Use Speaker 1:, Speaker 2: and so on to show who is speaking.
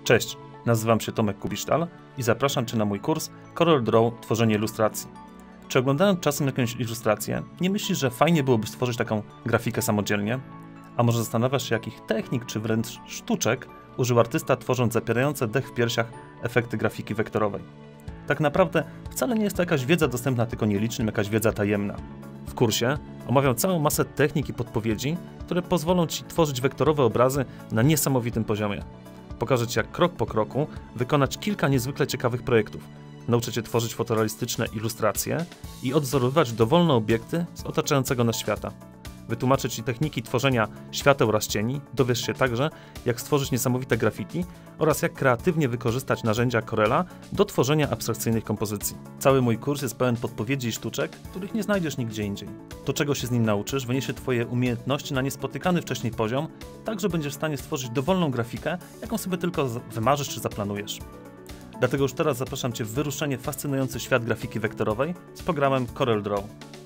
Speaker 1: Cześć, nazywam się Tomek Kubisztal i zapraszam Cię na mój kurs CorelDRAW – Tworzenie ilustracji. Czy oglądając czasem jakąś ilustrację, nie myślisz, że fajnie byłoby stworzyć taką grafikę samodzielnie? A może zastanawiasz się, jakich technik czy wręcz sztuczek użył artysta, tworząc zapierające dech w piersiach efekty grafiki wektorowej? Tak naprawdę wcale nie jest to jakaś wiedza dostępna tylko nielicznym, jakaś wiedza tajemna. W kursie omawiam całą masę technik i podpowiedzi, które pozwolą Ci tworzyć wektorowe obrazy na niesamowitym poziomie. Pokażę Ci, jak krok po kroku wykonać kilka niezwykle ciekawych projektów. Nauczę Cię tworzyć fotorealistyczne ilustracje i odwzorowywać dowolne obiekty z otaczającego nas świata. Wytłumaczę Ci techniki tworzenia świateł oraz cieni, dowiesz się także, jak stworzyć niesamowite graffiti oraz jak kreatywnie wykorzystać narzędzia Corela do tworzenia abstrakcyjnych kompozycji. Cały mój kurs jest pełen podpowiedzi i sztuczek, których nie znajdziesz nigdzie indziej. To, czego się z nim nauczysz, wyniesie Twoje umiejętności na niespotykany wcześniej poziom, tak że będziesz w stanie stworzyć dowolną grafikę, jaką sobie tylko wymarzysz czy zaplanujesz. Dlatego już teraz zapraszam Cię w wyruszenie w fascynujący świat grafiki wektorowej z programem CorelDRAW.